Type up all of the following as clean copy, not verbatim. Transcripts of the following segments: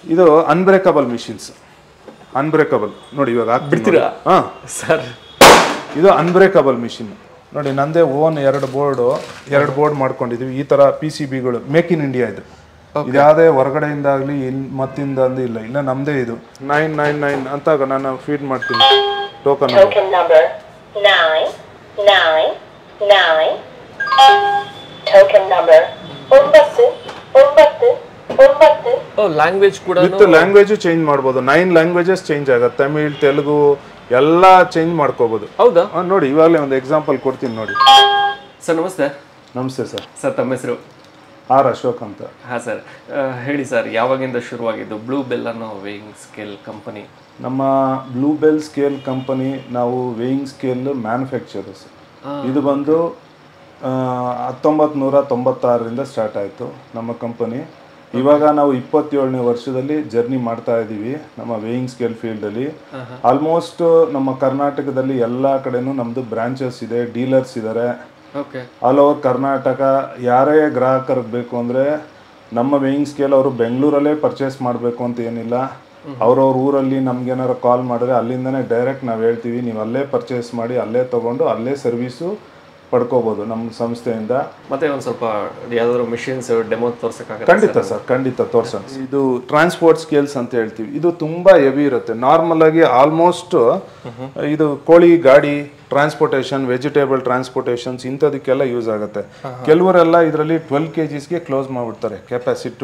ಇದು unbreakable machines. Unbreakable ನೋಡಿ ಇವಾಗ ಬಿಡ್ತೀರಾ? ಹಾಂ ಸರ್ ಇದು ಅನ್ಬ್ರೇಕಬಲ್ ಮಿಷಿನ್ ನೋಡಿ. ನಂದೇ ಓನ್ ಎರಡು ಬೋರ್ಡ್ ಮಾಡ್ಕೊಂಡಿದೀವಿ. ಈ ತರ PCBಗಳು ಮೇಕ್ ಇನ್ ಇಂಡಿಯಾ ಇದು. ಇದ್ಯಾವುದೇ ಹೊರಗಡೆಯಿಂದ ಆಗಲಿ ಮತ್ತಿಂದ ಇಲ್ಲ, ಇಲ್ಲ ನಮ್ದೇ ಇದು. 999 ಅಂತ ನಾನು ಫೀಡ್ ಮಾಡ್ತೀನಿ. Token number 999 token number 999. Language ಕೂಡ ವಿತ್ ಲ್ಯಾಂಗ್ವೇಜ್ ಚೇಂಜ್ ಮಾಡ್ಬೋದು. 9 ಲ್ಯಾಂಗ್ವೇಜಸ್ ಚೇಂಜ್ ಆಗುತ್ತೆ. ತಮಿಳ್, ತೆಲುಗು ಎಲ್ಲ ಚೇಂಜ್ ಮಾಡ್ಕೋಬಹುದು. ಹೌದಾ? ನೋಡಿ ಇವಾಗಲೇ ಒಂದು ಎಕ್ಸಾಂಪಲ್ ಕೊಡ್ತೀನಿ ನೋಡಿ. ಸರ್ ನಮಸ್ತೆ. ನಮಸ್ತೆ ಸರ್. ಸರ್ ತಮ್ಮ ಹೆಸರು? ಆರ್ ಅಶೋಕ್ ಅಂತ. ಹಾಂ ಸರ್, ಹೇಳಿ ಸರ್, ಯಾವಾಗಿಂದ ಶುರುವಾಗಿದ್ದು ಬ್ಲೂ ಬೆಲ್ ಅನ್ನೋ ವೇಯಿಂಗ್ ಸ್ಕೇಲ್ ಕಂಪನಿ? ನಮ್ಮ ಬ್ಲೂ ಬೆಲ್ ಸ್ಕೇಲ್ ಕಂಪನಿ ನಾವು ವೇಯಿಂಗ್ ಸ್ಕೇಲ್ ಮ್ಯಾನುಫ್ಯಾಕ್ಚರರ್ಸ್. ಇದು ಬಂದು 1996ರಿಂದ ಸ್ಟಾರ್ಟ್ ಆಯಿತು ನಮ್ಮ ಕಂಪನಿ. ಇವಾಗ ನಾವು 27ನೇ ವರ್ಷದಲ್ಲಿ ಜರ್ನಿ ಮಾಡ್ತಾ ಇದ್ದೀವಿ ನಮ್ಮ ವೇಯಿಂಗ್ ಸ್ಕೇಲ್ ಫೀಲ್ಡಲ್ಲಿ. ಆಲ್ಮೋಸ್ಟ್ ನಮ್ಮ ಕರ್ನಾಟಕದಲ್ಲಿ ಎಲ್ಲ ಕಡೆನೂ ನಮ್ಮದು ಬ್ರಾಂಚಸ್ ಇದೆ, ಡೀಲರ್ಸ್ ಇದ್ದಾರೆ. ಆಲ್ ಓವರ್ ಕರ್ನಾಟಕ ಯಾರೇ ಗ್ರಾಹಕರಿಗೆ ಬೇಕು ಅಂದರೆ ನಮ್ಮ ವೇಯಿಂಗ್ ಸ್ಕೇಲ್ ಅವರು ಬೆಂಗಳೂರಲ್ಲೇ ಪರ್ಚೇಸ್ ಮಾಡಬೇಕು ಅಂತ ಏನಿಲ್ಲ. ಅವ್ರವ್ರ ಊರಲ್ಲಿ ನಮ್ಗೇನಾರು ಕಾಲ್ ಮಾಡಿದ್ರೆ ಅಲ್ಲಿಂದನೇ ಡೈರೆಕ್ಟ್ ನಾವು ಹೇಳ್ತೀವಿ, ನೀವು ಅಲ್ಲೇ ಪರ್ಚೇಸ್ ಮಾಡಿ ಅಲ್ಲೇ ತೊಗೊಂಡು ಅಲ್ಲೇ ಸರ್ವಿಸು ಪಡ್ಕೋಬೋದು ನಮ್ಮ ಸಂಸ್ಥೆಯಿಂದ. ಮತ್ತೆ ಒಂದು ಸ್ವಲ್ಪ ಯಾವ್ದಾದ್ರು ಮಿಷಿನ್ಸ್ ಡೆಮೋ ತೋರ್ಸಕ್ಕಾಗತ್ತಾ? ಖಂಡಿತ ಸರ್, ಖಂಡಿತ ತೋರ್ಸೋಣ. ಇದು ಟ್ರಾನ್ಸ್ಪೋರ್ಟ್ ಸ್ಕೇಲ್ಸ್ ಅಂತ ಹೇಳ್ತೀವಿ. ಇದು ತುಂಬಾ ಹೆವಿ ಇರುತ್ತೆ. ನಾರ್ಮಲ್ ಆಗಿ ಆಲ್ಮೋಸ್ಟ್ ಇದು ಕೋಳಿ ಗಾಡಿ ಟ್ರಾನ್ಸ್ಪೋರ್ಟೇಷನ್, ವೆಜಿಟೇಬಲ್ ಟ್ರಾನ್ಸ್ಪೋರ್ಟೇಷನ್ಸ್ ಇಂಥದಕ್ಕೆಲ್ಲ ಯೂಸ್ ಆಗುತ್ತೆ. ಕೆಲವರೆಲ್ಲ ಇದರಲ್ಲಿ 12 kgsಗೆ ಕ್ಲೋಸ್ ಮಾಡಿಬಿಡ್ತಾರೆ capacity.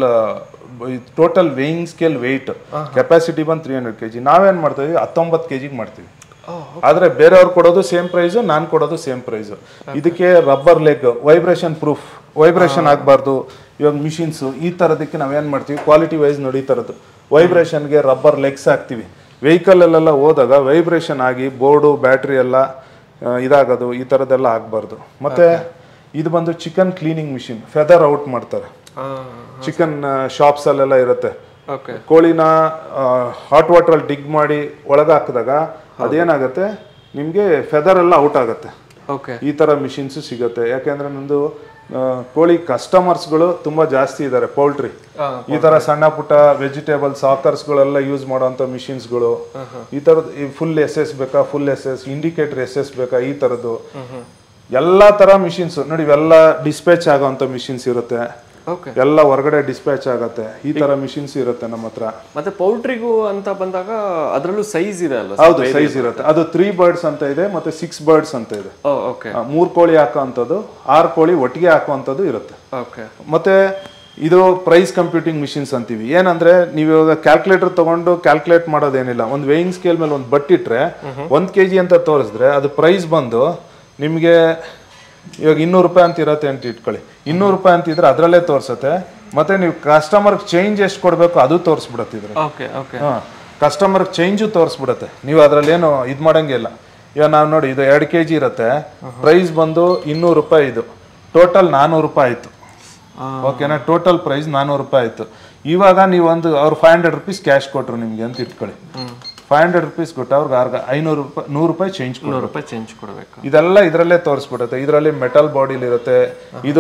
Total weighing scale weight capacity ಬಂದು 300 kg. ನಾವೇನ್ ಮಾಡ್ತೀವಿ 19 kgಗೆ ಮಾಡ್ತೀವಿ. ಆದ್ರೆ ಬೇರೆಯವ್ರು ಕೊಡೋದು ಸೇಮ್ ಪ್ರೈಸ್, ನಾನು ಕೊಡೋದು ಸೇಮ್ ಪ್ರೈಸ್. ಇದಕ್ಕೆ rubber leg, vibration proof, vibration ಆಗಬಾರ್ದು. ಇವಾಗ ಮಿಷಿನ್ಸ್ ಈ ಥರದಕ್ಕೆ ನಾವೇನು ಮಾಡ್ತೀವಿ, ಕ್ವಾಲಿಟಿ ವೈಸ್ ನೋಡಿ ಈ ಥರದ್ದು ವೈಬ್ರೇಷನ್ಗೆ ರಬ್ಬರ್ ಲೆಗ್ಸ್ ಹಾಕ್ತೀವಿ. ವೆಹಿಕಲಲ್ಲೆಲ್ಲ ಹೋದಾಗ ವೈಬ್ರೇಷನ್ ಆಗಿ ಬೋರ್ಡು ಬ್ಯಾಟ್ರಿ ಎಲ್ಲ ಇದಾಗೋದು, ಈ ಥರದ್ದೆಲ್ಲ ಆಗಬಾರ್ದು. ಮತ್ತೆ ಇದು ಬಂದು chicken cleaning machine. Feather out ಮಾಡ್ತಾರೆ ಚಿಕನ್ ಶಾಪ್ಸಲ್ಲೆಲ್ಲ ಇರುತ್ತೆ. ಕೋಳಿನ ಹಾಟ್ ವಾಟರ್ ಡಿಗ್ ಮಾಡಿ ಒಳಗೆ ಹಾಕಿದಾಗ ಅದೇನಾಗುತ್ತೆ, ನಿಮಗೆ ಫೆದರ್ ಎಲ್ಲ ಔಟ್ ಆಗುತ್ತೆ. ಈ ತರ ಮಿಷಿನ್ಸ್ ಸಿಗುತ್ತೆ. ಯಾಕೆಂದ್ರೆ ನಂದು ಕೋಳಿ ಕಸ್ಟಮರ್ಸ್ಗಳು ತುಂಬಾ ಜಾಸ್ತಿ ಇದ್ದಾರೆ. ಪೌಲ್ಟ್ರಿ ಈ ತರ ಸಣ್ಣ ಪುಟ್ಟ ವೆಜಿಟೇಬಲ್ ಸಾಕರ್ಸ್ಗಳೆಲ್ಲ ಯೂಸ್ ಮಾಡೋಂಥ ಮಿಷಿನ್ಸ್ಗಳು. ಈ ತರದ್ ಫುಲ್ SS ಬೇಕಾ, ಫುಲ್ SS, ಇಂಡಿಕೇಟರ್ SS ಬೇಕಾ, ಈ ತರದ್ದು ಎಲ್ಲಾ ತರ ಮಿಷಿನ್ಸ್ ನೋಡಿ. ಇವೆಲ್ಲ ಡಿಸ್ಪ್ಯಾಚ್ ಆಗೋಂಥ ಮಿಷಿನ್ಸ್ ಇರುತ್ತೆ. ಎಲ್ಲ ಹೊರಗಡೆ ಡಿಸ್ಪ್ಯಾಚ್ ಆಗತ್ತೆ. ಈ ತರ ಮಿಷಿನ್ಸ್ ಇರುತ್ತೆ ನಮ್ಮ ಹತ್ರ. ಮತ್ತೆ ಪೌಲ್ಟ್ರಿಗೂ ಅಂತ ಬಂದಾಗ ಅದರಲ್ಲೂ ಸೈಜ್ ಇದೆ ಅಲ್ಲ? ಹೌದು, ಸೈಜ್ ಇರುತ್ತೆ. ಅದು 3 birds ಅಂತ ಇದೆ, ಮತ್ತೆ 6 birds ಅಂತ ಇದೆ. 3 ಕೋಳಿ ಹಾಕುವಂಥದ್ದು, 6 ಕೋಳಿ ಒಟ್ಟಿಗೆ ಹಾಕುವಂಥದ್ದು ಇರುತ್ತೆ. ಮತ್ತೆ ಇದು ಪ್ರೈಸ್ ಕಂಪ್ಯೂಟಿಂಗ್ ಮಿಷಿನ್ಸ್ ಅಂತೀವಿ. ಏನಂದ್ರೆ ನೀವು ಇವಾಗ ಕ್ಯಾಲ್ಕುಲೇಟರ್ ತಗೊಂಡು ಕ್ಯಾಲ್ಕುಲೇಟ್ ಮಾಡೋದೇನಿಲ್ಲ. ಒಂದು ವೇಯಿಂಗ್ ಸ್ಕೇಲ್ ಮೇಲೆ ಒಂದು ಬಟ್ಟಿಟ್ರೆ 1 kg ಅಂತ ತೋರಿಸಿದ್ರೆ ಅದು ಪ್ರೈಸ್ ಬಂದು ನಿಮಗೆ ಇವಾಗ 200 ರೂಪಾಯಿ ಅಂತ ಇರತ್ತೆ ಅಂತ ಇಟ್ಕೊಳ್ಳಿ. 200 ರೂಪಾಯಿ ಅಂತ ಇದ್ರೆ ಅದರಲ್ಲೇ ತೋರಿಸುತ್ತೆ. ಮತ್ತೆ ನೀವು ಕಸ್ಟಮರ್ಗೆ ಚೇಂಜ್ ಎಷ್ಟು ಕೊಡಬೇಕು ಅದು ತೋರಿಸ್ಬಿಡತ್ತಿದ್ರೆ. ಕಸ್ಟಮರ್ಗೆ ಚೇಂಜು ತೋರಿಸ್ಬಿಡತ್ತೆ. ನೀವು ಅದರಲ್ಲಿ ಏನು ಇದು ಮಾಡಂಗಿಲ್ಲ. ಇವಾಗ ನಾವು ನೋಡಿ, ಇದು 2 kg ಇರುತ್ತೆ. ಪ್ರೈಸ್ ಬಂದು 200 ರೂಪಾಯಿ. ಇದು ಟೋಟಲ್ 400 ರೂಪಾಯಿ ಆಯ್ತು. ಓಕೆನಾ? ಟೋಟಲ್ ಪ್ರೈಸ್ 400 ರೂಪಾಯಿ ಆಯ್ತು. ಇವಾಗ ನೀವು ಒಂದು ಅವ್ರು 500 rupees ಕ್ಯಾಶ್ ಕೊಟ್ರು ನಿಮ್ಗೆ ಅಂತ ಇಟ್ಕೊಳ್ಳಿ. 500 rupees ಕೊಟ್ಟು ಅವ್ರಿಗೆ 500 ರೂಪಾಯಿ 100 ರೂಪಾಯಿ ಚೇಂಜ್ ಕೊಡಬೇಕು. ಇದೆಲ್ಲ ಇದರಲ್ಲೇ ತೋರಿಸ್ಬಿಡುತ್ತೆ. ಇದರಲ್ಲಿ ಮೆಟಲ್ ಬಾಡಿಲಿ ಇರುತ್ತೆ. ಇದು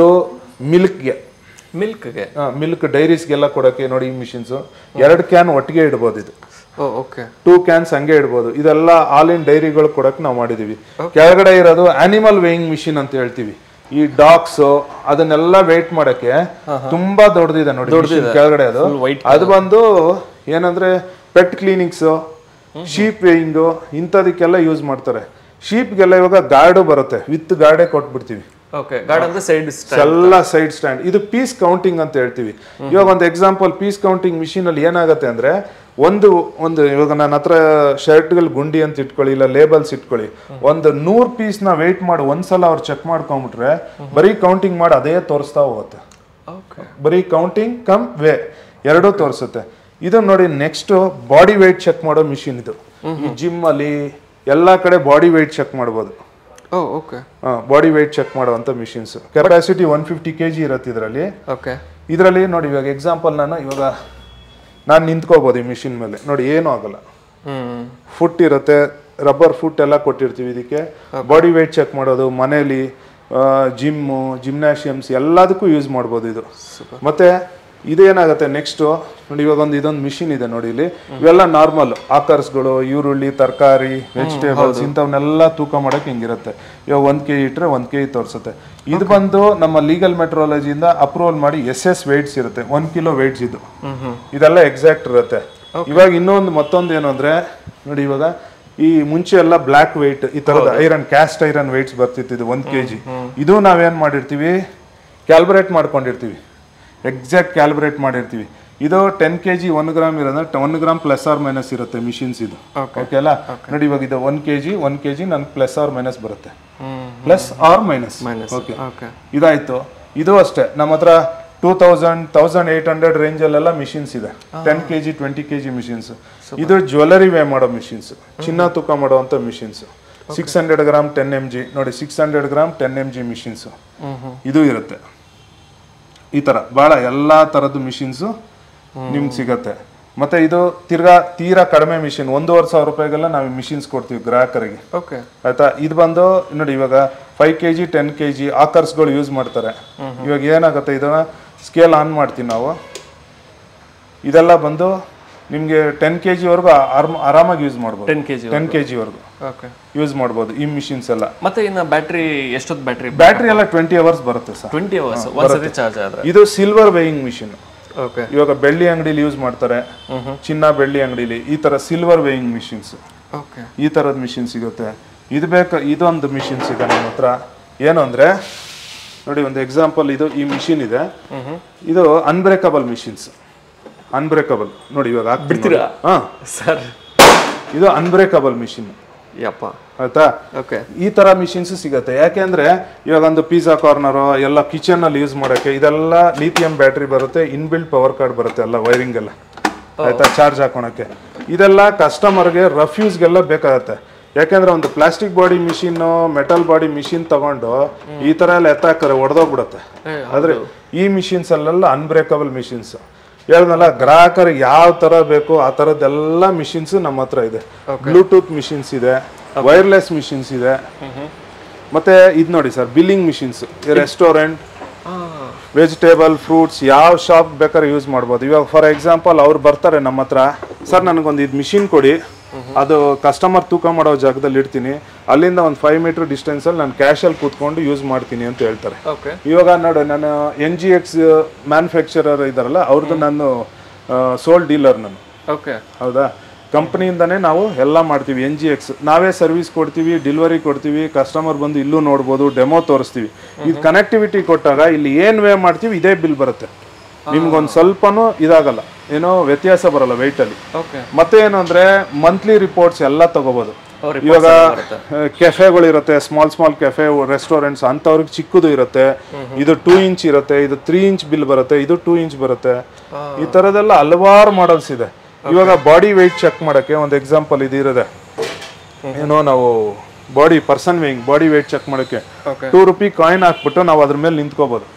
ಮಿಲ್ಕ್ ಡೈರೀಸ್ಗೆಲ್ಲ ಕೊಡೋಕೆ ನೋಡಿ ಈ ಮಿಷಿನ್ಸ್. 2 ಕ್ಯಾನ್ ಒಟ್ಟಿಗೆ ಇಡ್ಬೋದು. ಇದು 2 ಕ್ಯಾನ್ಸ್ ಹಂಗೆ ಇಡ್ಬೋದು. ಇದೆಲ್ಲ ಆಲ್ ಇನ್ ಡೈರಿಗಳು ಕೊಡಕ್ಕೆ ನಾವು ಮಾಡಿದೀವಿ. ಕೆಳಗಡೆ ಇರೋದು ಆನಿಮಲ್ ವೇಯಿಂಗ್ ಮಿಷಿನ್ ಅಂತ ಹೇಳ್ತೀವಿ. ಈ ಡಾಗ್ಸ್ ಅದನ್ನೆಲ್ಲ ವೇಟ್ ಮಾಡಕ್ಕೆ ತುಂಬಾ ದೊಡ್ಡದಿದೆ ನೋಡಿ ಕೆಳಗಡೆ. ಅದು ಬಂದು ಏನಂದ್ರೆ ಪೆಟ್ ಕ್ಲೀನಿಕ್ಸ್, ಶೀಪ್ ವೇಯಿಂಗು ಇಂಥದಕ್ಕೆಲ್ಲ ಯೂಸ್ ಮಾಡ್ತಾರೆ. ಶೀಪ್ಗೆಲ್ಲ ಇವಾಗ ಗಾರ್ಡು ಬರುತ್ತೆ, ವಿತ್ ಗಾರ್ಡೇ ಕೊಟ್ಬಿಡ್ತೀವಿ. ಎಲ್ಲ ಸೈಡ್ ಸ್ಟ್ಯಾಂಡ್. ಇದು ಪೀಸ್ ಕೌಂಟಿಂಗ್ ಅಂತ ಹೇಳ್ತೀವಿ. ಇವಾಗ ಒಂದು ಎಕ್ಸಾಂಪಲ್, ಪೀಸ್ ಕೌಂಟಿಂಗ್ ಮಿಷಿನ್ ಅಲ್ಲಿ ಏನಾಗುತ್ತೆ ಅಂದ್ರೆ ಒಂದು ಇವಾಗ ನನ್ನ ಹತ್ರ ಶರ್ಟ್ಗಳು ಗುಂಡಿ ಅಂತ ಇಟ್ಕೊಳ್ಳಿ, ಇಲ್ಲ ಲೇಬಲ್ಸ್ ಇಟ್ಕೊಳ್ಳಿ. ಒಂದು 100 ಪೀಸ್ನ ವೆಯ್ಟ್ ಮಾಡಿ ಒಂದ್ಸಲ ಅವ್ರು ಚೆಕ್ ಮಾಡ್ಕೊಂಡ್ಬಿಟ್ರೆ ಬರೀ ಕೌಂಟಿಂಗ್ ಮಾಡಿ ಅದೇ ತೋರಿಸ್ತಾ ಹೋಗುತ್ತೆ. ಬರೀ ಕೌಂಟಿಂಗ್ ಕಮ್ ವೇ ಎರಡೂ ತೋರಿಸುತ್ತೆ. ಇದು ನೋಡಿ, ನೆಕ್ಸ್ಟ್ ಬಾಡಿ ವೆಯ್ಟ್ ಚೆಕ್ ಮಾಡೋ ಮಿಷಿನ್. ಇದು ಜಿಮ್ ಅಲ್ಲಿ ಎಲ್ಲಾ ಕಡೆ ಬಾಡಿ ವೆಯ್ಟ್ ಚೆಕ್ ಮಾಡ್ಬೋದು. ಬಾಡಿ ವೆಯ್ಟ್ ಚೆಕ್ ಮಾಡುವಂತ ಮಿಷಿನ್ಸ್. ಕೆಪಾಸಿಟಿ 150 kg ಇರುತ್ತೆ ಇದರಲ್ಲಿ. ಇದರಲ್ಲಿ ನೋಡಿ, ಇವಾಗ ಎಕ್ಸಾಂಪಲ್ ನಾನು ನಿಂತ್ಕೋಬಹುದು ಈ ಮಿಷಿನ್ ಮೇಲೆ. ನೋಡಿ, ಏನೂ ಆಗಲ್ಲ. ಫುಟ್ ಇರುತ್ತೆ, ರಬ್ಬರ್ ಫುಟ್ ಎಲ್ಲ ಕೊಟ್ಟಿರ್ತೀವಿ ಇದಕ್ಕೆ. ಬಾಡಿ ವೆಯ್ಟ್ ಚೆಕ್ ಮಾಡೋದು ಮನೇಲಿ, ಜಿಮ್ಮು, ಜಿಮ್ನಾಶಿಯಮ್ಸ್ ಎಲ್ಲದಕ್ಕೂ ಯೂಸ್ ಮಾಡ್ಬೋದು ಇದು. ಮತ್ತೆ ಇದೇನಾಗುತ್ತೆ ನೆಕ್ಸ್ಟ್ ನೋಡಿ, ಇವಾಗ ಇದೊಂದು ಮಿಷಿನ್ ಇದೆ ನೋಡಿ ಇಲ್ಲಿ. ಇವೆಲ್ಲ ನಾರ್ಮಲ್ ಆಕರ್ಸ್ಗಳು, ಈರುಳ್ಳಿ, ತರಕಾರಿ, ವೆಜಿಟೇಬಲ್ಸ್ ಇಂಥವನ್ನೆಲ್ಲ ತೂಕ ಮಾಡಕ್ಕೆ ಹಿಂಗಿರುತ್ತೆ. ಇವಾಗ 1 kg ಇಟ್ರೆ 1 kg ತೋರಿಸುತ್ತೆ. ಇದು ಬಂದು ನಮ್ಮ ಲೀಗಲ್ ಮೆಟ್ರಾಲಜಿಯಿಂದ ಅಪ್ರೂವಲ್ ಮಾಡಿ SS ವೆಯ್ಟ್ಸ್ ಇರುತ್ತೆ. 1 kg ವೆಯ್ಟ್ಸ್ ಇದು. ಇದೆಲ್ಲ ಎಕ್ಸಾಕ್ಟ್ ಇರುತ್ತೆ. ಇವಾಗ ಮತ್ತೊಂದು ಏನು ಅಂದ್ರೆ ನೋಡಿ, ಇವಾಗ ಈ ಮುಂಚೆ ಎಲ್ಲ ಬ್ಲಾಕ್ ವೆಯ್ಟ್ ಈ ತರದ ಐರನ್, ಕ್ಯಾಸ್ಟ್ ಐರನ್ ವೆಯ್ಟ್ಸ್ ಬರ್ತಿತ್ತು. ಇದು 1 kg. ಇದು ನಾವೇನ್ ಮಾಡಿರ್ತೀವಿ, ಕ್ಯಾಲ್ಕುಲೇಟ್ ಮಾಡ್ಕೊಂಡಿರ್ತೀವಿ, ಎಕ್ಸಾಕ್ಟ್ ಕ್ಯಾಲ್ಕುಲೇಟ್ ಮಾಡಿರ್ತೀವಿ. ಇದು 10 kg 1 ಗ್ರಾಮ್ ಇರೋದ್ರೆ 1 ಗ್ರಾಮ್ ಪ್ಲಸ್ ಆರ್ ಮೈನಸ್ ಇರುತ್ತೆ ಮಿಷಿನ್ಸ್ ಇದು. ಓಕೆ ಅಲ್ಲ? ನೋಡಿ ಇವಾಗ ಇದು 1 kg ನನ್ಗೆ ಪ್ಲಸ್ ಆರ್ ಮೈನಸ್ ಬರುತ್ತೆ, ಪ್ಲಸ್ ಆರ್ ಮೈನಸ್. ಓಕೆ, ಇದಾಯ್ತು. ಇದು ಅಷ್ಟೇ ನಮ್ಮ ಹತ್ರ 1800 ರೇಂಜ್ ಅಲ್ಲೆಲ್ಲ ಮಿಷಿನ್ಸ್ ಇದೆ. 10 kg 20 kg ಮಿಷಿನ್ಸ್. ಇದು ಜ್ಯುವೆಲರಿ ವೇ ಮಾಡೋ ಮಿಷಿನ್ಸ್, ಚಿನ್ನ ತೂಕ ಮಾಡುವಂತ ಮಿಷಿನ್ಸ್. 600 ಗ್ರಾಮ್ 10 mg ನೋಡಿ, 600 ಗ್ರಾಮ್ 10 mg ಮಿಷಿನ್ಸ್ ಇದು ಇರುತ್ತೆ. ಈ ತರ ಬಹಳ ಎಲ್ಲಾ ತರದ್ದು ಮಿಷಿನ್ಸ್ ನಿಮ್ಗೆ ಸಿಗತ್ತೆ. ಮತ್ತೆ ಇದು ತೀರಾ ಕಡಿಮೆ ಮಿಷಿನ್, 1,500 ರೂಪಾಯಿಗೆಲ್ಲ ನಾವು ಮಿಷಿನ್ಸ್ ಕೊಡ್ತೀವಿ ಗ್ರಾಹಕರಿಗೆ. ಆಯ್ತಾ? ಇದು ಬಂದು ನೋಡಿ, ಇವಾಗ 5 kg 10 kg ಆಕರ್ಸ್ಗಳು ಯೂಸ್ ಮಾಡ್ತಾರೆ. ಇವಾಗ ಏನಾಗುತ್ತೆ, ಇದನ್ನ ಸ್ಕೇಲ್ ಆನ್ ಮಾಡ್ತೀವಿ ನಾವು. ಇದೆಲ್ಲ ಬಂದು ನಿಮ್ಗೆ 10 kg ವರೆಗೂ ಆರಾಮಾಗಿ ಯೂಸ್ ಮಾಡ್ಬೋದು. 10 kg ವರೆಗೂ ಯೂಸ್ ಮಾಡ್ಬೋದು ಈ ಮಿಷಿನ್ಸ್ ಎಲ್ಲ. ಮತ್ತೆ ಇನ್ನ ಬ್ಯಾಟ್ರಿ ಎಷ್ಟೊತ್ತು ಬ್ಯಾಟ್ರಿ ಎಲ್ಲ 20 ಅವರ್ಸ್ ಬರುತ್ತೆ ಸರ್. 20 ಅವರ್ಸ್ ಒಂದ್ಸತಿ ಚಾರ್ಜ್ ಆದ್ರೆ. ಇದು ಸಿಲ್ವರ್ ವೇಯಿಂಗ್ ಮಿಷಿನ್. ಇವಾಗ ಬೆಳ್ಳಿ ಅಂಗಡಿಲಿ ಯೂಸ್ ಮಾಡ್ತಾರೆ, ಚಿನ್ನ ಬೆಳ್ಳಿ ಅಂಗಡಿಲಿ ಈ ತರ ಸಿಲ್ವರ್ ವೇಯಿಂಗ್ ಮಿಷಿನ್ಸ್, ಈ ತರದ ಮಿಷಿನ್ ಸಿಗುತ್ತೆ. ಇದೊಂದು ಮಿಷಿನ್ಸ್ ಇದೆ ನಮ್ಮ ಹತ್ರ. ಏನು ಅಂದ್ರೆ ನೋಡಿ, ಒಂದು ಎಕ್ಸಾಂಪಲ್, ಇದು ಈ ಮಿಷಿನ್ ಇದೆ. ಇದು ಅನ್ಬ್ರೇಕಬಲ್ ಮಿಷಿನ್ಸ್. ಅನ್ಬ್ರೇಕಬಲ್ ನೋಡಿ, ಇವಾಗ ಬಿಡ್ತೀರಾ? ಸರ್, ಇದು ಅನ್ಬ್ರೇಕಬಲ್ ಮಿಷಿನ್. ಆಯ್ತಾ? ಈ ತರ ಮಿಷಿನ್ಸ್ ಸಿಗತ್ತೆ. ಯಾಕೆಂದ್ರೆ ಇವಾಗ ಒಂದು ಪಿಜ್ಜಾ ಕಾರ್ನರ್ ಎಲ್ಲ ಕಿಚನ್ ಅಲ್ಲಿ ಯೂಸ್ ಮಾಡಕ್ಕೆ ಇದೆಲ್ಲ ಲಿಥಿಯಂ ಬ್ಯಾಟ್ರಿ ಬರುತ್ತೆ, ಇನ್ಬಿಲ್ಟ್ ಪವರ್ ಕಾರ್ಡ್ ಬರುತ್ತೆ, ಎಲ್ಲ ವೈರಿಂಗ್ ಎಲ್ಲ. ಆಯ್ತಾ? ಚಾರ್ಜ್ ಹಾಕೊಳಕ್ಕೆ ಇದೆಲ್ಲ ಕಸ್ಟಮರ್ಗೆ ರಫ್ಯೂಸ್ಗೆಲ್ಲ ಬೇಕಾಗತ್ತೆ. ಯಾಕೆಂದ್ರೆ ಒಂದು plastic body machine, metal body machine ತಗೊಂಡು ಈ ತರ ಎಲ್ಲ ಎತ್ತಾಕರೆ ಒಡೆದೋಗ್ಬಿಡತ್ತೆ. ಆದ್ರೆ ಈ ಮಿಷಿನ್ಸ್ ಅಲ್ಲೆಲ್ಲ ಅನ್ಬ್ರೇಕಬಲ್ ಮಿಷಿನ್ಸ್. ಹೇಳಿದ್ನಲ್ಲ, ಗ್ರಾಹಕರಿಗೆ ಯಾವ ತರ ಬೇಕು ಆ ತರದ್ದೆಲ್ಲ ಮಿಷಿನ್ಸ್ ನಮ್ಮ ಹತ್ರ ಇದೆ. ಬ್ಲೂಟೂತ್ ಮಿಷಿನ್ಸ್ ಇದೆ, ವೈರ್ಲೆಸ್ ಮಿಷಿನ್ಸ್ ಇದೆ. ಮತ್ತೆ ಇದು ನೋಡಿ sir, billing machines. Restaurant, vegetable, fruits ಯಾವ ಶಾಪ್ ಬೇಕಾದ್ರೆ ಯೂಸ್ ಮಾಡ್ಬೋದು. ಇವಾಗ ಫಾರ್ ಎಕ್ಸಾಂಪಲ್ ಅವ್ರು ಬರ್ತಾರೆ ನಮ್ಮ ಹತ್ರ, ಸರ್ ನನಗೊಂದು ಇದು ಮಿಷಿನ್ ಕೊಡಿ, ಅದು ಕಸ್ಟಮರ್ ತೂಕ ಮಾಡೋ ಜಾಗದಲ್ಲಿ ಇಡ್ತೀನಿ, ಅಲ್ಲಿಂದ ಒಂದು 5 ಮೀಟರ್ ಡಿಸ್ಟೆನ್ಸ್ ಅಲ್ಲಿ ನಾನು ಕ್ಯಾಶಲ್ಲಿ ಕೂತ್ಕೊಂಡು ಯೂಸ್ ಮಾಡ್ತೀನಿ ಅಂತ ಹೇಳ್ತಾರೆ. ಇವಾಗ ನೋಡಿ, ನಾನು NGX ಮ್ಯಾನುಫ್ಯಾಕ್ಚರರ್ ಇದಾರಲ್ಲ ಅವ್ರದ್ದು ನಾನು ಸೋಲ್ ಡೀಲರ್ ನಾನು. ಹೌದಾ? ಕಂಪ್ನಿಯಿಂದಾನೇ ನಾವು ಎಲ್ಲ ಮಾಡ್ತೀವಿ. NGX ನಾವೇ ಸರ್ವಿಸ್ ಕೊಡ್ತೀವಿ, ಡೆಲಿವರಿ ಕೊಡ್ತೀವಿ, ಕಸ್ಟಮರ್ ಬಂದು ಇಲ್ಲೂ ನೋಡ್ಬೋದು, ಡೆಮೋ ತೋರಿಸ್ತೀವಿ. ಇದು ಕನೆಕ್ಟಿವಿಟಿ ಕೊಟ್ಟಾಗ ಇಲ್ಲಿ ಏನ್ ವೇ ಮಾಡ್ತೀವಿ ಇದೇ ಬಿಲ್ ಬರುತ್ತೆ. ನಿಮ್ಗೊಂದು ಸ್ವಲ್ಪನೂ ಇದಾಗಲ್ಲ, ಏನೋ ವ್ಯತ್ಯಾಸ ಬರಲ್ಲ ವೆಯ್ಟ್ ಅಲ್ಲಿ. ಮತ್ತೆ ಏನು ಅಂದ್ರೆ ಮಂತ್ಲಿ ರಿಪೋರ್ಟ್ಸ್ ಎಲ್ಲ ತಗೋಬಹುದು. ಇವಾಗ ಕೆಫೆಗಳು ಇರುತ್ತೆ, ಸ್ಮಾಲ್ ಕೆಫೆ ರೆಸ್ಟೋರೆಂಟ್ಸ್ ಅಂತವ್ರಿಗೆ ಚಿಕ್ಕದು ಇರುತ್ತೆ. ಇದು 2 ಇಂಚ್ ಇರುತ್ತೆ, ಇದು 3 ಇಂಚ್ ಬಿಲ್ ಬರುತ್ತೆ, ಇದು 2 ಇಂಚ್ ಬರುತ್ತೆ. ಈ ತರದೆಲ್ಲ ಹಲವಾರು ಮಾಡಲ್ಸ್ ಇದೆ. ಇವಾಗ ಬಾಡಿ ವೆಯ್ಟ್ ಚೆಕ್ ಮಾಡಕ್ಕೆ ಒಂದು ಎಕ್ಸಾಂಪಲ್ ಇದು ಇರುತ್ತೆ. ಏನೋ ನಾವು person weighing body weight check ಮಾಡಕ್ಕೆ 2 ರೂಪಿ ಕಾಯಿನ್ ಹಾಕ್ಬಿಟ್ಟು ನಾವು ಅದ್ರ ಮೇಲೆ ನಿಂತ್ಕೋಬಹುದು.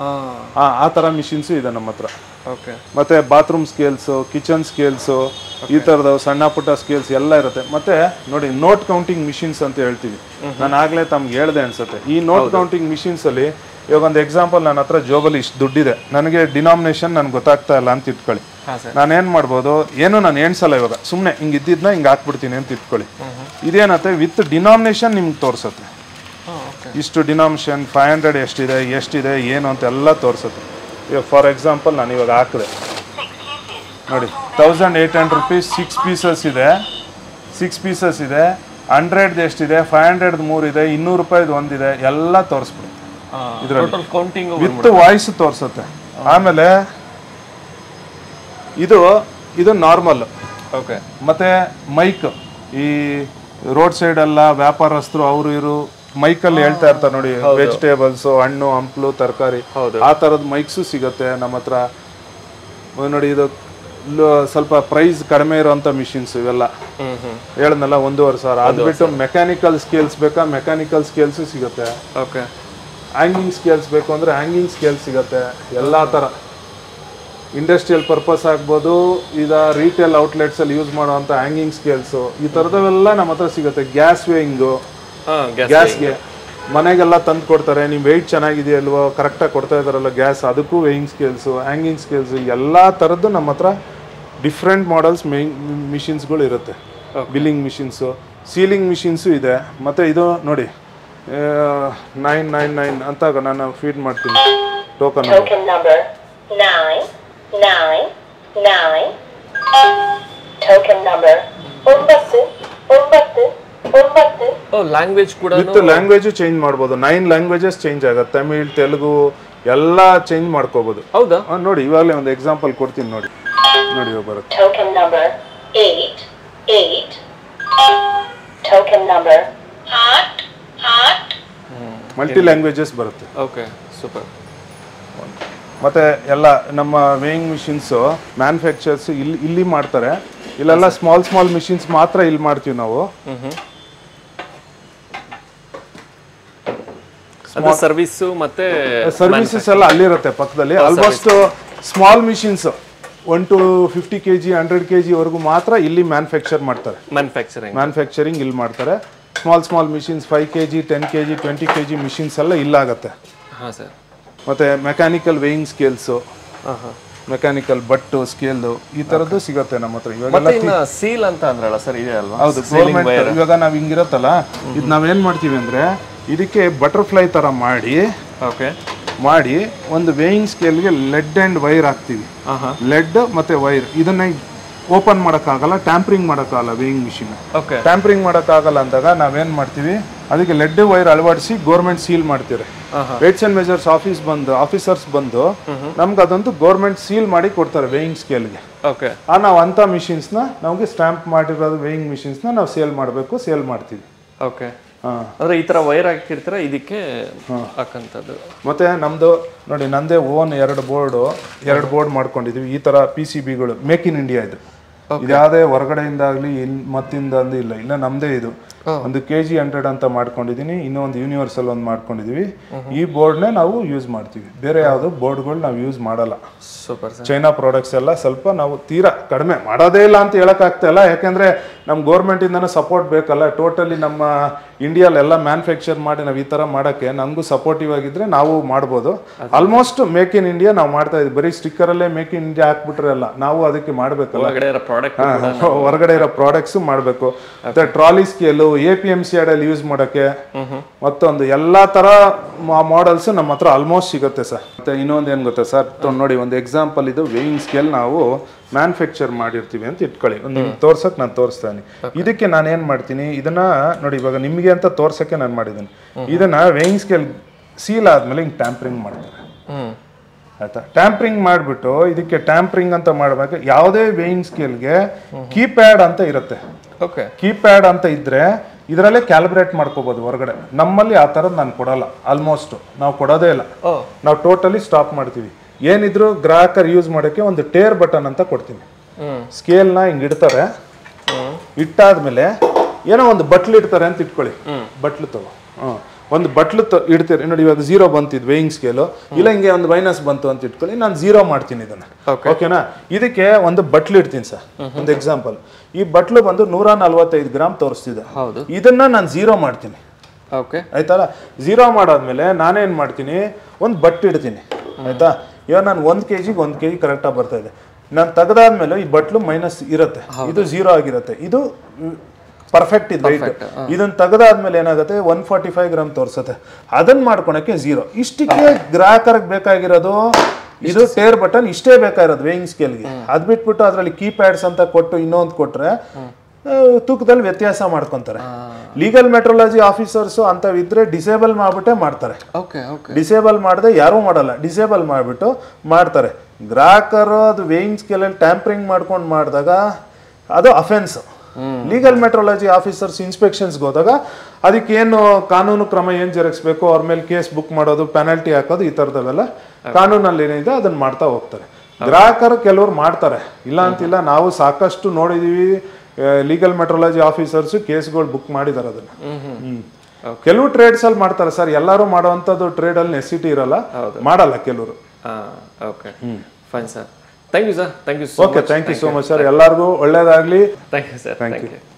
ಆ ತರ ಮಿಷಿನ್ಸ್ ಇದೆ ನಮ್ಮ ಹತ್ರ. ಮತ್ತೆ ಬಾತ್ರೂಮ್ ಸ್ಕೇಲ್ಸ್, ಕಿಚನ್ ಸ್ಕೇಲ್ಸ್, ಈ ತರದ ಸಣ್ಣ ಪುಟ್ಟ ಸ್ಕೇಲ್ಸ್ ಎಲ್ಲ ಇರುತ್ತೆ. ಮತ್ತೆ ನೋಡಿ, ನೋಟ್ ಕೌಂಟಿಂಗ್ ಮಿಷಿನ್ಸ್ ಅಂತ ಹೇಳ್ತೀವಿ. ನಾನು ಆಗ್ಲೇ ತಮ್ಗೆ ಹೇಳ್ದೆ ಅನ್ಸುತ್ತೆ. ಈ ನೋಟ್ ಕೌಂಟಿಂಗ್ ಮಿಷಿನ್ಸ್ ಅಲ್ಲಿ ಇವಾಗ ಒಂದು ಎಕ್ಸಾಂಪಲ್, ನನ್ನ ಹತ್ರ ಜೋಬಲ್ಲಿ ಇಷ್ಟು ದುಡ್ಡಿದೆ, ನನಗೆ ಡಿನಾಮಿನೇಷನ್ ನನ್ಗೆ ಗೊತ್ತಾಗ್ತಾ ಇಲ್ಲ ಅಂತ ಇಟ್ಕೊಳ್ಳಿ. ನಾನೇನ್ ಮಾಡ್ಬೋದು, ಏನು ನಾನು ಎಣ್ಸಲ್ಲ, ಇವಾಗ ಸುಮ್ಮನೆ ಹಿಂಗೆ ಇದ್ದಿದ್ನ ಹಿಂಗೆ ಹಾಕ್ಬಿಡ್ತೀನಿ ಅಂತ ಇಟ್ಕೊಳ್ಳಿ. ಇದೇನತ್ತೆ, ವಿತ್ ಡಿನಾಮಿನೇಷನ್ ನಿಮ್ಗೆ ತೋರಿಸುತ್ತೆ. ಇಷ್ಟು ಡಿನಾಮಿನೇಷನ್ 500 ಎಷ್ಟಿದೆ ಏನು ಅಂತ ಎಲ್ಲ ತೋರಿಸುತ್ತೆ. ಇವಾಗ ಫಾರ್ ಎಕ್ಸಾಂಪಲ್ ನಾನು ಇವಾಗ ಹಾಕಿದೆ ನೋಡಿ, 1800 ರೂಪೀಸ್ 6 ಪೀಸಸ್ ಇದೆ, 6 ಪೀಸಸ್ ಇದೆ. 100 ಎಷ್ಟಿದೆ, 500 3 ಇದೆ, 200 ರೂಪಾಯಿದು ಒಂದಿದೆ, ಎಲ್ಲ ತೋರಿಸ್ಬಿಡುತ್ತೆ ಇದ್ರಲ್ಲಿ ವಿತ್ ವಾಯ್ಸ್ ತೋರಿಸುತ್ತೆ. ಆಮೇಲೆ ಇದು ನಾರ್ಮಲ್. ಮತ್ತೆ ಮೈಕ್, ಈ ರೋಡ್ ಸೈಡ್ ಎಲ್ಲ ವ್ಯಾಪಾರಸ್ಥರು ಅವರು ಇವರು ಮೈಕಲ್ಲಿ ಹೇಳ್ತಾ ಇರ್ತಾರೆ ನೋಡಿ, ವೆಜಿಟೇಬಲ್ಸ್, ಹಣ್ಣು ಹಂಪ್ಲು, ತರಕಾರಿ, ಆ ತರದ ಮೈಕ್ಸು ಸಿಗುತ್ತೆ ನಮ್ಮ ಹತ್ರ. ನೋಡಿ, ಇದು ಸ್ವಲ್ಪ ಪ್ರೈಸ್ ಕಡಿಮೆ ಇರುವಂತ ಮಿಷಿನ್ಸ್ ಇವೆಲ್ಲ. ಹೇಳದ್ನಲ್ಲ 1,500. ಅದು ಬಿಟ್ಟು ಮೆಕ್ಯಾನಿಕಲ್ ಸ್ಕೇಲ್ಸ್ ಬೇಕಾ, ಮೆಕ್ಯಾನಿಕಲ್ ಸ್ಕೇಲ್ಸ್ ಸಿಗುತ್ತೆ. ಹ್ಯಾಂಗಿಂಗ್ ಸ್ಕೇಲ್ಸ್ ಬೇಕು ಅಂದ್ರೆ ಹ್ಯಾಂಗಿಂಗ್ ಸ್ಕೇಲ್ ಸಿಗುತ್ತೆ. ಎಲ್ಲಾ ತರ ಇಂಡಸ್ಟ್ರಿಯಲ್ ಪರ್ಪಸ್ ಆಗ್ಬೋದು, ಈಗ ರಿಟೇಲ್ ಔಟ್ಲೆಟ್ಸ್ ಅಲ್ಲಿ ಯೂಸ್ ಮಾಡುವಂತ ಹ್ಯಾಂಗಿಂಗ್ ಸ್ಕೇಲ್ಸ್, ಈ ತರದವೆಲ್ಲ ನಮ್ಮ ಹತ್ರ ಸಿಗುತ್ತೆ. ಗ್ಯಾಸ್ ವೇಯಿಂಗು, ಗ್ಯಾಸ್ಗೆ ಮನೆಗೆಲ್ಲ ತಂದು ಕೊಡ್ತಾರೆ, ನಿಮ್ಮ ವೆಯ್ಟ್ ಚೆನ್ನಾಗಿದೆಯಲ್ವೋ, ಕರೆಕ್ಟಾಗಿ ಕೊಡ್ತಾ ಇದ್ದಾರಲ್ಲ ಗ್ಯಾಸ್, ಅದಕ್ಕೂ ವೇಯಿಂಗ್ ಸ್ಕೇಲ್ಸು, ಹ್ಯಾಂಗಿಂಗ್ ಸ್ಕೇಲ್ಸು, ಎಲ್ಲ ಥರದ್ದು ನಮ್ಮ ಹತ್ರ ಡಿಫ್ರೆಂಟ್ ಮಾಡಲ್ಸ್ ಮಿಷಿನ್ಸ್ಗಳು ಇರುತ್ತೆ. ಬಿಲ್ಲಿಂಗ್ ಮಿಷಿನ್ಸು, ಸೀಲಿಂಗ್ ಮಿಷಿನ್ಸು ಇದೆ. ಮತ್ತು ಇದು ನೋಡಿ 999 ಅಂತ ನಾನು ಫೀಡ್ ಮಾಡ್ತೀನಿ. Token number 999, token number 999. Language ಕೂಡ ವಿತ್ ಲ್ಯಾಂಗ್ವೇಜ್ ಚೇಂಜ್ ಮಾಡ್ಬೋದು. 9 ಲ್ಯಾಂಗ್ವೇಜಸ್ ಚೇಂಜ್ ಆಗುತ್ತೆ. ತಮಿಳ್, ತೆಲುಗು ಎಲ್ಲ ಚೇಂಜ್ ಮಾಡ್ಕೋಬಹುದು. ಹೌದಾ? ನೋಡಿ ಇವಾಗಲೇ ಒಂದು ಎಕ್ಸಾಂಪಲ್ ಕೊಡ್ತೀನಿ ನೋಡಿ. ನೋಡಿ ಬರುತ್ತೆ. ಟೋಕನ್ ನಂಬರ್ 88, ಟೋಕನ್ ನಂಬರ್ ಹಾರ್ಟ್. ಮಲ್ಟಿ ಲ್ಯಾಂಗ್ವೇಜಸ್ ಬರುತ್ತೆ. Okay, super. ಮತ್ತೆ ಎಲ್ಲ ನಮ್ಮ ವೇಯಿಂಗ್ ಮಿಷಿನ್ಸು ಮ್ಯಾನುಫ್ಯಾಕ್ಚರ್ಸ್ ಇಲ್ಲಿ ಮಾಡ್ತಾರೆ. ಇಲ್ಲೆಲ್ಲ ಸ್ಮಾಲ್ ಮಿಷಿನ್ಸ್ ಮಾತ್ರ ಇಲ್ಲಿ ಮಾಡ್ತೀವಿ ನಾವು. ಸರ್ವಿಸ್ ಮತ್ತೆ ಸರ್ವಿಸಸ್ ಎಲ್ಲ ಅಲ್ಲಿರುತ್ತೆ ಪಕ್ಕದಲ್ಲಿ. Almost small machines 1 to 50 kg 100 kg ವರೆಗೂ ಮಾತ್ರ ಇಲ್ಲಿ ಮ್ಯಾನುಫ್ಯಾಕ್ಚರಿಂಗ್ ಇಲ್ಲಿ ಮಾಡ್ತಾರೆ. Small machines 5 kg 10 kg 20 kg machines ಎಲ್ಲ ಇಲ್ಲಾಗುತ್ತೆ. ಮತ್ತೆ ಮೆಕ್ಯಾನಿಕಲ್ ವೇಯಿಂಗ್ ಸ್ಕೇಲ್ಸು, ಮೆಕ್ಯಾನಿಕಲ್ ಬಟ್ಟು ಸ್ಕೇಲ್ ಈ ತರದ್ದು ಸಿಗುತ್ತೆ ನಮ್ಮ ಹತ್ರ. ಇವಾಗ ಸೀಲ್ ಅಂತ ಅಂದ್ರಲ್ಲ ಸರ್, ಇದೆ ಅಲ್ವಾ? ಹೌದು, ಗೌರ್ಮೆಂಟ್ ಇವಾಗ ನಾವ್ ಹಿಂಗಿರತ್ತಲ್ಲ, ಇದು ನಾವೇನ್ ಮಾಡ್ತೀವಿ ಅಂದ್ರೆ ಇದಕ್ಕೆ ಬಟರ್ಫ್ಲೈ ತರ ಮಾಡಿ ಒಂದು ವೇಯಿಂಗ್ ಸ್ಕೇಲ್ಗೆ ಲೆಡ್ ಅಂಡ್ ವೈರ್ ಹಾಕ್ತಿವಿ. ಲೆಡ್ ಮತ್ತೆ ವೈರ್ ಇದನ್ನ ಓಪನ್ ಮಾಡೋಕ್ಕಾಗಲ್ಲ, ಟ್ಯಾಂಪರಿಂಗ್ ಮಾಡೋಕ್ಕಾಗಲ್ಲ. ವೇಯಿಂಗ್ ಮಿಷಿನ್ ಟ್ಯಾಂಪರಿಂಗ್ ಮಾಡೋಕ್ಕಾಗಲ್ಲ ಅಂದಾಗ ನಾವೇನ್ ಮಾಡ್ತೀವಿ, ಅದಕ್ಕೆ ಲೆಡ್ ವೈರ್ ಅಳವಡಿಸಿ ಗೌರ್ಮೆಂಟ್ ಸೀಲ್ ಮಾಡ್ತೀರಿ. ವೇಟ್ಸ್ ಅಂಡ್ ಮೆಜರ್ಸ್ ಆಫೀಸರ್ಸ್ ಬಂದು ನಮ್ಗೆ ಅದೊಂದು ಗೌರ್ಮೆಂಟ್ ಸೀಲ್ ಮಾಡಿ ಕೊಡ್ತಾರೆ ವೇಯಿಂಗ್ ಸ್ಕೇಲ್ಗೆ. ನಾವು ಅಂತ ಮಿಷಿನ್ಸ್ನ ನಮಗೆ ಸ್ಟ್ಯಾಂಪ್ ಮಾಡಿರೋದು ವೇಯಿಂಗ್ ಮಿಷಿನ್ಸ್ನ ನಾವು ಸೇಲ್ ಮಾಡ್ತೀವಿ. ಅಂದ್ರೆ ಈ ತರ ವೈರ್ ಹಾಕಿರ್ತಾರೆ ಇದಕ್ಕೆ ಹಾಕಂತದ್ದು. ಮತ್ತೆ ನಮ್ದು ನೋಡಿ, ನಂದೇ ಓನ್ 2 ಬೋರ್ಡ್ ಮಾಡ್ಕೊಂಡಿದೀವಿ. ಈ ತರ PCBಗಳು ಮೇಕ್ ಇನ್ ಇಂಡಿಯಾ. ಇದ್ಯಾವುದೇ ಹೊರಗಡೆಯಿಂದ ಆಗ್ಲಿ ಮತ್ತಿಂದ ಇಲ್ಲ, ನಮ್ದೇ ಇದು. ಒಂದು KG 100 ಅಂತ ಮಾಡ್ಕೊಂಡಿದೀನಿ, ಇನ್ನೊಂದು ಯೂನಿವರ್ಸಲ್ ಒಂದು ಮಾಡ್ಕೊಂಡಿದೀವಿ. ಈ ಬೋರ್ಡ್ನೇ ನಾವು ಯೂಸ್ ಮಾಡ್ತೀವಿ, ಬೇರೆ ಯಾವ್ದು ಬೋರ್ಡ್ಗಳು ನಾವು ಯೂಸ್ ಮಾಡಲ್ಲ. ಚೈನಾ ಪ್ರಾಡಕ್ಟ್ಸ್ ಎಲ್ಲ ಸ್ವಲ್ಪ ನಾವು ತೀರಾ ಕಡಿಮೆ ಮಾಡೋದೇ ಇಲ್ಲ ಅಂತ ಹೇಳಕ್ ಆಗ್ತಾ ಇಲ್ಲ. ಯಾಕಂದ್ರೆ ನಮ್ ಗೌರ್ಮೆಂಟ್ ಇಂದಾನು ಸಪೋರ್ಟ್ ಬೇಕಲ್ಲ. ಟೋಟಲಿ ನಮ್ಮ ಇಂಡಿಯಾಲೆಲ್ಲ ಮ್ಯಾನುಫ್ಯಾಕ್ಚರ್ ಮಾಡಿ ನಾವು ಈ ತರ ಮಾಡಕ್ಕೆ ನಮಗೂ ಸಪೋರ್ಟಿವ್ ಆಗಿದ್ರೆ ನಾವು ಮಾಡ್ಬೋದು. ಆಲ್ಮೋಸ್ಟ್ ಮೇಕ್ ಇನ್ ಇಂಡಿಯಾ ನಾವು ಮಾಡ್ತಾ ಇದ್ವಿ. ಬರೀ ಸ್ಟಿಕ್ಕರ್ ಅಲ್ಲೇ ಮೇಕ್ ಇನ್ ಇಂಡಿಯಾ ಹಾಕ್ಬಿಟ್ರೆ ಅಲ್ಲ, ನಾವು ಅದಕ್ಕೆ ಮಾಡ್ಬೇಕಲ್ಲ. ಹೊರಗಡೆ ಇರೋ ಪ್ರಾಡಕ್ಟ್ಸ್ ಮಾಡ್ಬೇಕು. ಮತ್ತೆ ಟ್ರಾಲಿ ಸ್ಕೇಲು APMC ಆಡಲ್ಲಿ ಯೂಸ್ ಮಾಡಕ್ಕೆ ಮತ್ತೊಂದು ಎಲ್ಲಾ ತರ ಮಾಡೆಲ್ಸ್ ನಮ್ಮ ಹತ್ರ ಆಲ್ಮೋಸ್ಟ್ ಸಿಗುತ್ತೆ ಸರ್. ಮತ್ತೆ ಇನ್ನೊಂದು ಏನ್ ಗೊತ್ತಾ ಸರ್, ನೋಡಿ ಒಂದು ಎಕ್ಸಾಂಪಲ್, ಇದು ವೇಯಿಂಗ್ ಸ್ಕೇಲ್ ನಾವು ಮ್ಯಾನುಫ್ಯಾಕ್ಚರ್ ಮಾಡಿರ್ತೀವಿ ಅಂತ ಇಟ್ಕೊಳ್ಳಿ. ಒಂದು ತೋರ್ಸಕ್ ನಾನು ತೋರಿಸ್ತಾನೆ. ಇದಕ್ಕೆ ನಾನು ಏನ್ ಮಾಡ್ತೀನಿ, ಇದನ್ನ ನೋಡಿ ಇವಾಗ ನಿಮ್ಗೆ ಅಂತ ತೋರ್ಸಕ್ಕೆ ನಾನು ಮಾಡಿದ್ದೀನಿ. ಇದನ್ನ ವೇಯಿಂಗ್ ಸ್ಕೇಲ್ ಸೀಲ್ ಆದ್ಮೇಲೆ ಹಿಂಗ್ ಟ್ಯಾಂಪರಿಂಗ್ ಮಾಡ್ತಾರೆ. ಆಯ್ತಾ? ಟ್ಯಾಂಪರಿಂಗ್ ಮಾಡ್ಬಿಟ್ಟು ಇದಕ್ಕೆ ಟ್ಯಾಂಪರಿಂಗ್ ಅಂತ ಮಾಡ್ಬೇಕು. ಯಾವುದೇ ವೇಯಿಂಗ್ ಸ್ಕೇಲ್ಗೆ ಕೀಪ್ಯಾಡ್ ಅಂತ ಇರುತ್ತೆ. ಕೀಪ್ಯಾಡ್ ಅಂತ ಇದ್ರೆ ಇದರಲ್ಲೇ ಕ್ಯಾಲಿಬ್ರೇಟ್ ಮಾಡ್ಕೋಬಹುದು ಹೊರಗಡೆ. ನಮ್ಮಲ್ಲಿ ಆ ಥರದ್ದು ನಾನು ಕೊಡಲ್ಲ, ಆಲ್ಮೋಸ್ಟ್ ನಾವು ಕೊಡೋದೇ ಇಲ್ಲ. ನಾವು ಟೋಟಲಿ ಸ್ಟಾಪ್ ಮಾಡ್ತೀವಿ. ಏನಿದ್ರು ಗ್ರಾಹಕರು ಯೂಸ್ ಮಾಡೋಕ್ಕೆ ಒಂದು ಟೇರ್ ಬಟನ್ ಅಂತ ಕೊಡ್ತೀನಿ. ಸ್ಕೇಲ್ನ ಹಿಂಗೆ ಇಡ್ತಾರೆ, ಇಟ್ಟಾದ್ಮೇಲೆ ಏನೋ ಒಂದು ಬಟ್ಲು ಇಡ್ತಾರೆ ಅಂತ ಇಟ್ಕೊಳ್ಳಿ. ಬಟ್ಲು ತಗೋ, ಒಂದು ಬಟ್ಲು ಇಡ್ತೀರಿ ನೋಡಿ. ಇವಾಗ 0 ಬಂತಿದ್ ವೇಯಿಂಗ್ ಸ್ಕೇಲು, ಇಲ್ಲ ಹಿಂಗೆ ಒಂದು ಮೈನಸ್ ಬಂತು ಅಂತ ಇಟ್ಕೊಳ್ಳಿ. ನಾನು 0 ಮಾಡ್ತೀನಿ ಇದನ್ನ. ಓಕೆನಾ? ಇದಕ್ಕೆ ಒಂದು ಬಟ್ಲು ಇಡ್ತೀನಿ ಸರ್. ಒಂದು ಎಕ್ಸಾಂಪಲ್, ಈ ಬಟ್ಲು ಬಂದು 145 ಗ್ರಾಮ್ ತೋರಿಸ್ತಿದೆ. ಇದನ್ನ ನಾನು 0 ಮಾಡ್ತೀನಿ. ಆಯ್ತಲ್ಲ? 0 ಮಾಡಾದ್ಮೇಲೆ ನಾನೇನ್ ಮಾಡ್ತೀನಿ, ಒಂದು ಬಟ್ ಇಡ್ತೀನಿ. ಆಯ್ತಾ? ಇವಾಗ ನಾನು 1 kg 1 kg ಕರೆಕ್ಟಾಗಿ ಬರ್ತಾ ಇದೆ. ನಾನು ತೆಗೆದಾದ್ಮೇಲೆ ಈ ಬಟ್ಲು ಮೈನಸ್ ಇರುತ್ತೆ, ಇದು 0 ಆಗಿರುತ್ತೆ. ಇದು ಪರ್ಫೆಕ್ಟ್ ಇದು ರೈಟ್. ಇದನ್ನ ತೆಗೆದಾದ್ಮೇಲೆ ಏನಾಗುತ್ತೆ, 145 ಗ್ರಾಮ್ ತೋರಿಸುತ್ತೆ. ಅದನ್ನ ಮಾಡ್ಕೊಳಕ್ಕೆ 0. ಇಷ್ಟಕ್ಕೆ ಗ್ರಾಹಕರಿಗೆ ಬೇಕಾಗಿರೋದು ಇದು ಟೇರ್ ಬಟನ್, ಇಷ್ಟೇ ಬೇಕಾಗಿರೋದು ವೇಯಿಂಗ್ ಸ್ಕೇಲ್ಗೆ. ಅದ್ ಬಿಟ್ಬಿಟ್ಟು ಅದ್ರಲ್ಲಿ ಕೀಪ್ಯಾಡ್ಸ್ ಅಂತ ಕೊಟ್ಟು ಇನ್ನೊಂದು ಕೊಟ್ರೆ ತೂಕದಲ್ಲಿ ವ್ಯತ್ಯಾಸ ಮಾಡ್ಕೊಂತಾರೆ. ಲೀಗಲ್ ಮೆಟ್ರಾಲಜಿ ಆಫೀಸರ್ಸ್ ಅಂತವಿದ್ರೆ ಡಿಸೇಬಲ್ ಮಾಡ್ಬಿಟ್ಟೆ ಮಾಡ್ತಾರೆ. ಡಿಸೇಬಲ್ ಮಾಡದೆ ಯಾರೂ ಮಾಡಲ್ಲ, ಡಿಸೇಬಲ್ ಮಾಡ್ಬಿಟ್ಟು ಮಾಡ್ತಾರೆ. ಗ್ರಾಹಕರು ಅದು ವೇಯಿಂಗ್ ಸ್ಕೇಲಲ್ಲಿ ಟ್ಯಾಂಪರಿಂಗ್ ಮಾಡ್ಕೊಂಡು ಮಾಡಿದಾಗ ಅದು ಅಫೆನ್ಸ್. ಲೀಗಲ್ ಮೆಟ್ರಾಲಜಿ ಆಫೀಸರ್ಸ್ ಇನ್ಸ್ಪೆಕ್ಷನ್ಸ್ಗೆ ಹೋದಾಗ ಅದಕ್ಕೇನು ಕಾನೂನು ಕ್ರಮ ಏನು ಜರುಗಿಸ್ಬೇಕು, ಅವ್ರ ಮೇಲೆ ಕೇಸ್ ಬುಕ್ ಮಾಡೋದು, ಪೆನಾಲ್ಟಿ ಹಾಕೋದು, ಈ ಥರದವೆಲ್ಲ ಕಾನೂನಲ್ಲಿ ಏನಿದೆ ಅದನ್ನ ಮಾಡ್ತಾ ಹೋಗ್ತಾರೆ. ಗ್ರಾಹಕರು ಕೆಲವ್ರು ಮಾಡ್ತಾರೆ, ಇಲ್ಲ ಅಂತಿಲ್ಲ. ನಾವು ಸಾಕಷ್ಟು ನೋಡಿದೀವಿ, ಲೀಗಲ್ ಮೆಟ್ರಾಲಜಿ ಆಫೀಸರ್ಸ್ ಕೇಸ್ಗಳು ಬುಕ್ ಮಾಡಿದಾರೆ ಅದನ್ನ. ಕೆಲವು ಟ್ರೇಡ್ಸ್ ಅಲ್ಲಿ ಮಾಡ್ತಾರೆ ಸರ್, ಎಲ್ಲರೂ ಮಾಡುವಂಥದ್ದು ಟ್ರೇಡ್ ಅಲ್ಲಿ ನೆಸಿಟಿ ಇರಲ್ಲ, ಮಾಡಲ್ಲ ಕೆಲವರು. Fine sir, thank you sir. Thank you. Okay, thank you so much sir. ಎಲ್ಲರಿಗೂ ಒಳ್ಳೇದಾಗ್ಲಿ. Thank you sir. Thank you.